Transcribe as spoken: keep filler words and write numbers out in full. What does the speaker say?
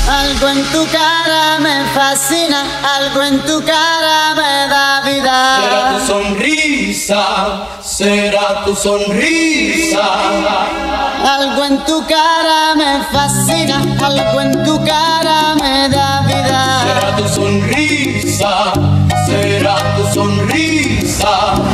Algo en tu cara me fascina, algo en tu cara me da vida. Será tu sonrisa, será tu sonrisa. Algo en tu cara me fascina, algo en tu cara me da vida. Será tu sonrisa, será tu sonrisa.